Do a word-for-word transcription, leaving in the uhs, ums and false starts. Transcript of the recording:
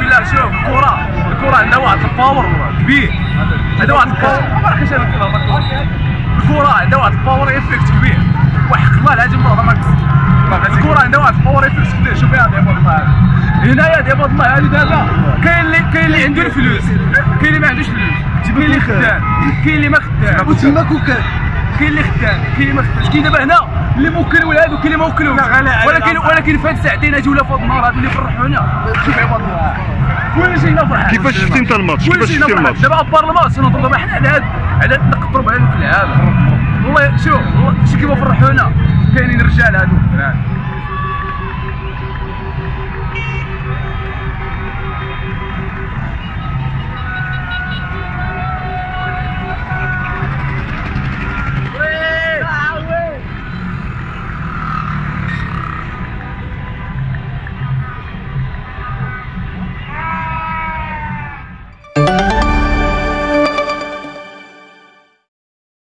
لا شوف الكره الكره عندها واحد الباور كبير، عندها واحد الباور ما كاينش الكره عندها واحد الباور افكت كبير، وحق الله العظيم راه ما الكره عندها واحد الباور افكت كبير. شوف يا عباد الله هنايا دابا الله هذه دابا كاين اللي كاين اللي عنده الفلوس، كاين اللي ما عندوش فلوس، كاين اللي خدام، كاين اللي ما خدام، وتما كوكان كاين اللي خدام، كاين اللي ما خدامش. كاين دابا هنا اللي موكل ولاد وكاين اللي ما موكلوش، ولكن ولكن في هاد الساعتين هادي ولا في هاد النهار هادو اللي فرحونا. شوف يا عباد الله كلشي هنا فرحان. كيفاش شفتي انت الماتش؟ كيفاش شفتي الماتش؟ دابا ابار الماتش نهضروا دابا حنا على هاد على هاد القطر بهذوك اللعابه. والله شوف والله شوف كيما فرحونا، كاينين الرجال هادو